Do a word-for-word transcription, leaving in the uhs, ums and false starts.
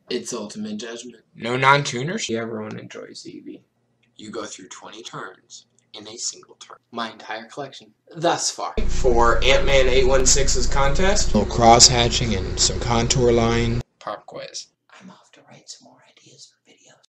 It's Ultimate Judgment. No non-tuners? Everyone enjoys Eevee. You go through twenty turns in a single turn. My entire collection. Thus far. For Ant-Man eight one six's contest, a little cross-hatching and some contour line. Pop quiz. I'm off to write some more ideas for videos.